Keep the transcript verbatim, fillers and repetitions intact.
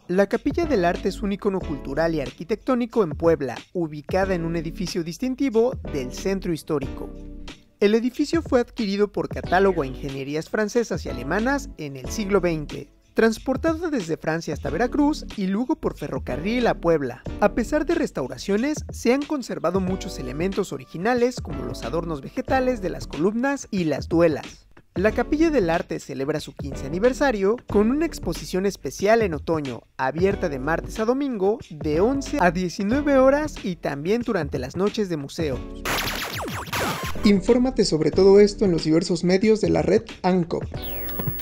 La Capilla del Arte es un ícono cultural y arquitectónico en Puebla, ubicada en un edificio distintivo del centro histórico. El edificio fue adquirido por catálogo a ingenierías francesas y alemanas en el siglo veinte, transportado desde Francia hasta Veracruz y luego por ferrocarril a Puebla. A pesar de restauraciones, se han conservado muchos elementos originales como los adornos vegetales de las columnas y las duelas. La Capilla del Arte celebra su quince aniversario con una exposición especial en otoño, abierta de martes a domingo, de once a diecinueve horas y también durante las noches de museo. Infórmate sobre todo esto en los diversos medios de la red ANCOP.